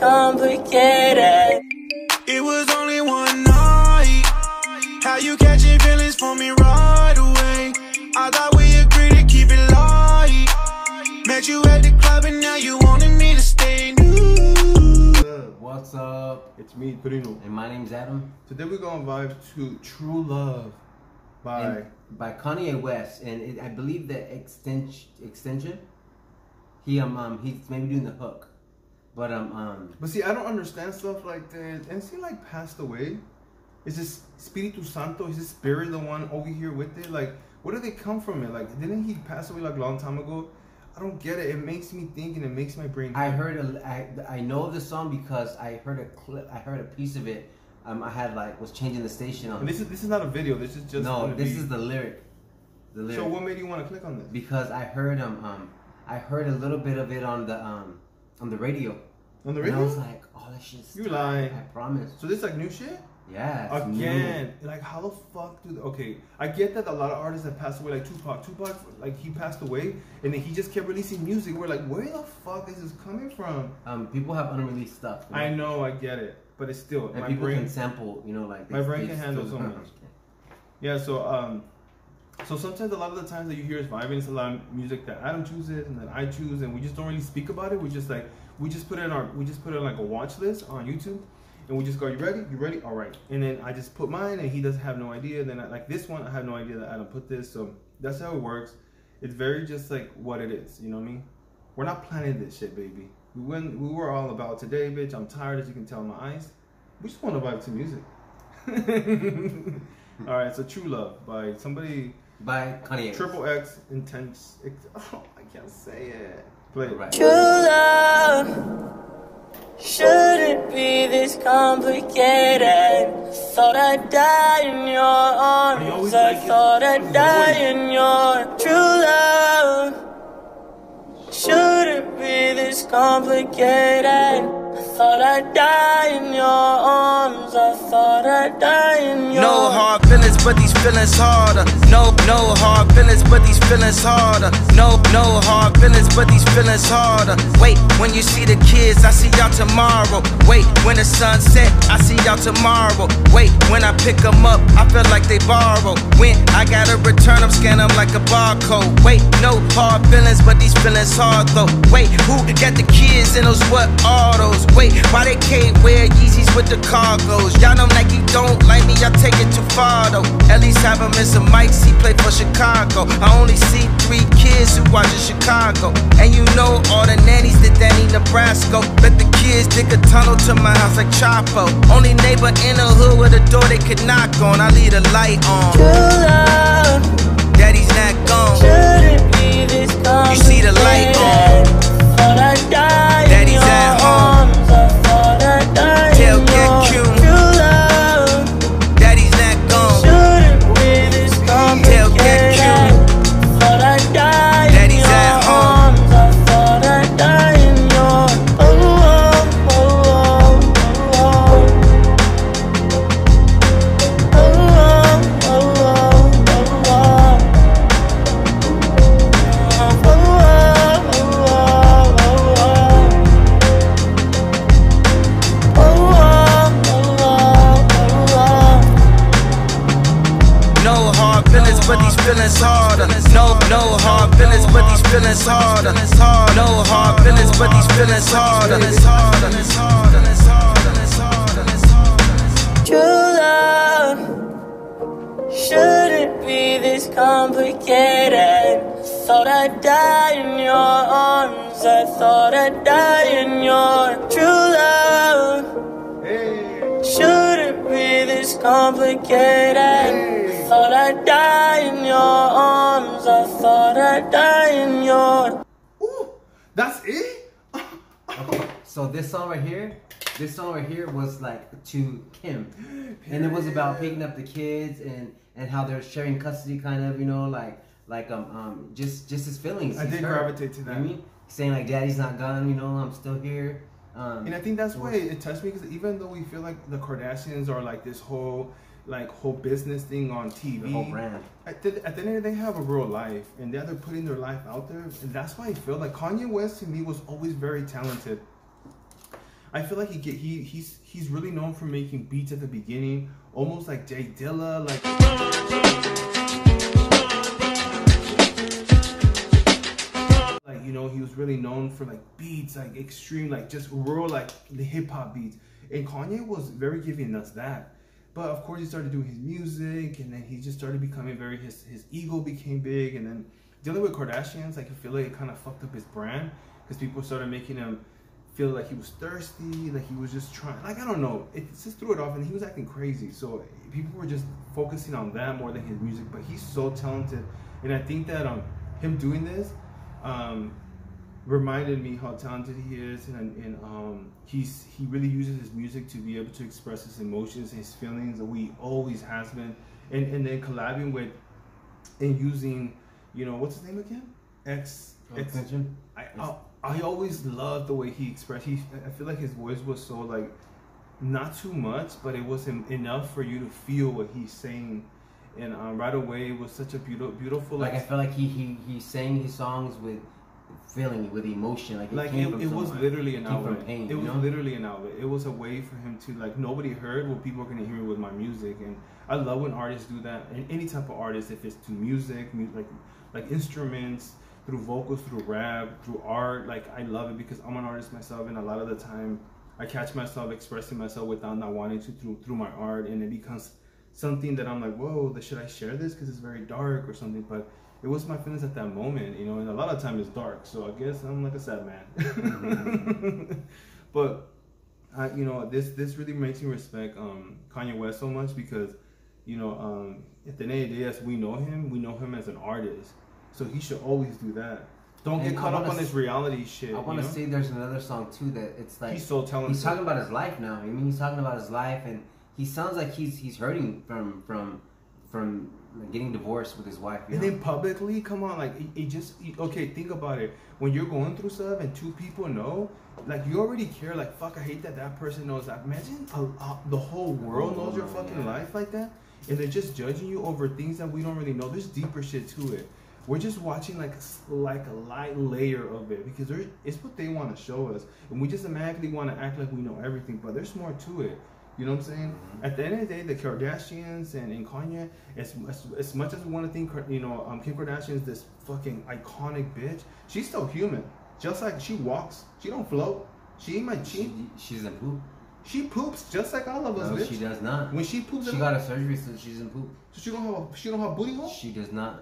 complicated. It was only one night. How you catching feelings for me right away? I thought we agreed to keep it light. Met you at the club and now you wanted me to stay. What's up? It's me, Trino. And my name's Adam. Today we're gonna vibe to True Love by Kanye West, and I believe that extension. He's maybe doing the hook, but see, I don't understand stuff like that. And he like passed away. Is this Espiritu Santo? Is this spirit the one over here with it? Like, where did they come from? It like, didn't he pass away like a long time ago? I don't get it. It makes me think and it makes my brain. I know the song because I heard a clip. I heard a piece of it. I was changing the station on. And this is not a video. This is just is the lyric. The lyric. So what made you want to click on this? Because I heard a little bit of it on the radio. On the radio? And I was like, oh, that shit's You lie. I promise. So this is like new shit? Yeah. Again, like how the fuck do? Okay, I get that a lot of artists have passed away, like Tupac, like he passed away, and then he just kept releasing music. We're like, where the fuck is this coming from? People have unreleased stuff. You know? I know, I get it, but it's still and my people brain can sample. You know, like my brain can handle so much. Yeah, so sometimes a lot of the times that you hear us vibing, it's a lot of music that Adam chooses and that I choose, and we just don't really speak about it. We just put it in like a watch list on YouTube. And we just go, you ready? You ready? All right. And then I just put mine, and he doesn't have no idea. And then like this one, I have no idea that Adam put this. So that's how it works. It's very just like what it is. You know what I mean? We're not planning this shit, baby. We were all about today, bitch. I'm tired, as you can tell in my eyes. We just want to vibe to music. All right. So True Love by somebody. By Kanye. XXX Intense. Oh, I can't say it. Play it. Right. True love shouldn't be this complicated. Thought I'd die in your arms. I thought I'd die in your true love. Shouldn't be this complicated. I thought I'd die in your arms. I thought I'd die in your. No hard feelings, but these feelings harder. No hard feelings, but these feelings harder. No hard feelings, but these feelings harder. Wait, when you see the kids, I see y'all tomorrow. Wait, when the sun set, I see y'all tomorrow. Wait, when I pick them up, I feel like they borrow. When I gotta return them, scan them like a barcode. Wait, no hard feelings, but these feelings hard though. Wait, who got the kids in those what autos? Wait, why they can't wear Yeezys with the cargos? Y'all know Nike don't like me, y'all take it too far though. At least have him in some mics, he played for Chicago. I only see 3 kids who watch in Chicago. And you know all the nannies that Danny Nebraska. Bet the kids dig a tunnel to my house like Chapo. Only neighbor in the hood with a door they could knock on. I leave the light on. True love. Daddy's not gone. Shouldn't be this complicated. You see the light on. Thought I'd die Daddy's in your at home. arms. I thought I'd die Tell in get your cute. true love. Daddy's not gone. Shouldn't be this Tell get complicated. cute. Thought I'd die Daddy's in your at home. arms. I thought I'd die in your but these feelings harder. No hard feelings, but these feelings harder. No hard feelings, but these feelings harder. true love shouldn't be this complicated. Thought I'd die in your arms. I thought I'd die in your true love. Shouldn't be this complicated. Thought I'd die in your arms. I thought I'd die in your. Ooh, that's it? Okay, so this song right here was like to Kim, and it was about picking up the kids and how they're sharing custody, kind of, you know, just his feelings. I did gravitate to that. You know what I mean? Saying like, Daddy's not gone, you know, I'm still here. And I think that's why it touched me, because even though we feel like the Kardashians are like this whole business thing on TV, the whole brand. At the end of the day, they have a real life, and they're putting their life out there, and that's why I feel like Kanye West to me was always very talented. I feel like he's really known for making beats at the beginning, almost like Jay Dilla, like you know, he was really known for like beats, like extreme, like just raw, like the hip hop beats. And Kanye was very giving us that. But of course he started doing his music, and then he just started becoming very, his ego became big, and then dealing with Kardashians, like I feel like it kind of fucked up his brand, because people started making him feel like he was thirsty, like he was just trying, like I don't know, it just threw it off, and he was acting crazy. So people were just focusing on that more than his music. But he's so talented, and I think that him doing this reminded me how talented he is, and he really uses his music to be able to express his emotions, his feelings, that we always has been, and then collabing with and using, you know, what's his name again? XXXTENTACION. I always loved the way he expressed. I feel like his voice was so like not too much, but it was enough for you to feel what he's saying, and right away it was such a beautiful. Like I feel like he sang his songs with feeling, with emotion, like it was literally an outlet. Pain, it was literally an outlet. It was a way for him to, like, nobody heard what people are gonna hear with my music, and I love when artists do that. And any type of artist, if it's through music, like instruments, through vocals, through rap, through art, like I love it, because I'm an artist myself, and a lot of the time I catch myself expressing myself without not wanting to through my art, and it becomes something that I'm like, whoa, should I share this because it's very dark or something? But it was my feelings at that moment, you know, and a lot of time it's dark, so I guess I'm like a sad man. But you know, this really makes me respect Kanye West so much, because, you know, at the end of the day, as we know him as an artist, so he should always do that. Don't get caught up on this reality shit. I want to say there's another song too that it's like he's so talented. He's talking about his life now. I mean, he's talking about his life, and he sounds like he's hurting from getting divorced with his wife. And then publicly, come on, like okay, think about it. When you're going through stuff and two people know, like you already care. Like, fuck, I hate that person knows that. Imagine the whole world knows your fucking life like that, and they're just judging you over things that we don't really know. There's deeper shit to it. We're just watching like a light layer of it, because it's what they want to show us, and we just automatically want to act like we know everything. But there's more to it. You know what I'm saying? Mm-hmm. At the end of the day, the Kardashians and Kanye, as much as we want to think, you know, Kim Kardashian is this fucking iconic bitch, she's still human. Just like she walks, she don't float. She doesn't poop. She poops just like all of us. No, bitch. She does not. When she poops, she got a surgery, so she doesn't poop. So she don't have booty hole. She does not.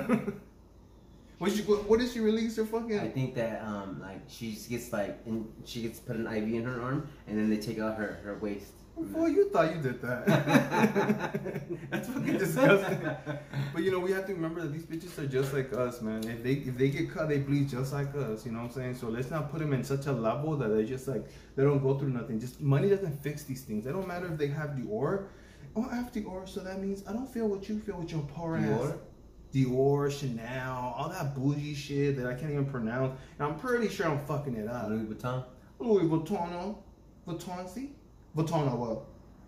What did she release her fucking? I think that like she gets put an IV in her arm, and then they take out her waist. Boy, you thought you did that. That's fucking disgusting. But you know, we have to remember that these bitches are just like us, man. If they get cut, they bleed just like us. You know what I'm saying? So let's not put them in such a level that they just like they don't go through nothing. Just money doesn't fix these things. It don't matter if they have Dior. Oh, I have Dior, so that means I don't feel what you feel with your poor ass. Dior, Chanel, all that bougie shit that I can't even pronounce. And I'm pretty sure I'm fucking it up. Louis Vuitton. Louis Vuitton. Vuitton, see? Vuitton, what?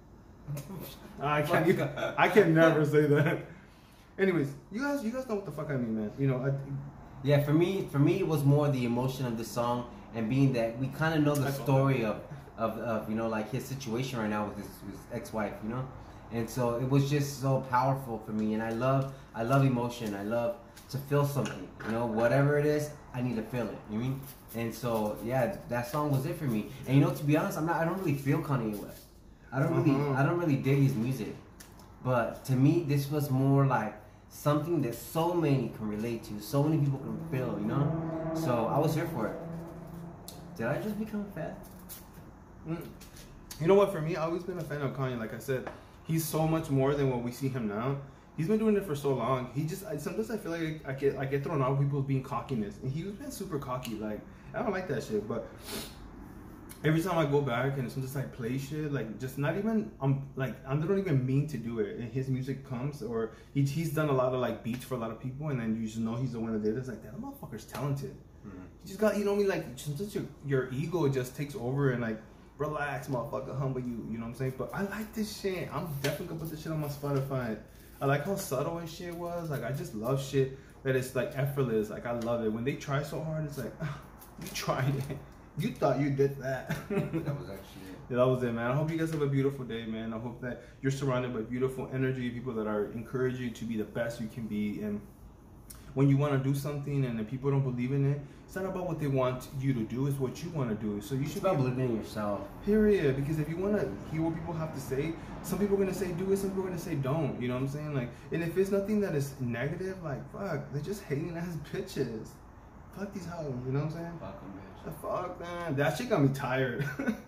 I can never say that. Anyways, you guys know what the fuck I mean, man. You know, yeah, for me, it was more the emotion of the song, and being that we kind of know the story of you know, like his situation right now with his ex-wife, you know, and so it was just so powerful for me. And I love emotion. I love to feel something, you know, whatever it is, I need to feel it. You mean? And so yeah, that song was it for me. And you know, to be honest, I don't really feel Kanye West. I don't really dig his music. But to me, this was more like something that so many can relate to, so many people can feel, you know? So I was here for it. Did I just become fat? You know what, for me, I've always been a fan of Kanye. Like I said, he's so much more than what we see him now. He's been doing it for so long. Sometimes I feel like I get thrown out with people being cockiness, and he's been super cocky. Like, I don't like that shit. But every time I go back and sometimes I play shit, like just not even I don't even mean to do it. And his music comes, or he's done a lot of like beats for a lot of people, and then you just know he's the one that did it. It's like, that motherfucker's talented. Mm-hmm. You just got, you know what I mean? Like sometimes your ego just takes over and like, relax, motherfucker, humble you. You know what I'm saying? But I like this shit. I'm definitely gonna put this shit on my Spotify. I like how subtle and shit was. Like, I just love shit that is like effortless. Like, I love it. When they try so hard, it's like, oh, you tried it. You thought you did that. That was actually it. Yeah, that was it, man. I hope you guys have a beautiful day, man. I hope that you're surrounded by beautiful energy, people that are encouraging you to be the best you can be. And when you want to do something and the people don't believe in it, it's not about what they want you to do, it's what you want to do. So you should about believing in yourself. Period. Because if you want to hear what people have to say, some people are going to say do it, some people are going to say don't. You know what I'm saying? Like, and if it's nothing that is negative, like, fuck, they're just hating ass bitches. Fuck these hoes, you know what I'm saying? Fuck them, bitch. The fuck, man. That shit got me tired.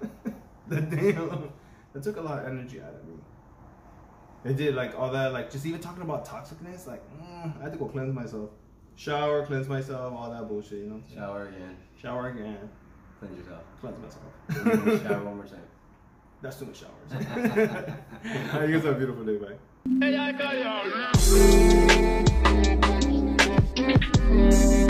That took a lot of energy out of me. It did, like, all that, like, just even talking about toxicness, like, I had to go cleanse myself. Shower, cleanse myself, all that bullshit, you know what I'm saying? Shower again. Shower again. Cleanse yourself. Cleanse myself. Shower one more time. That's too much showers. Alright, you guys have a beautiful day, bye.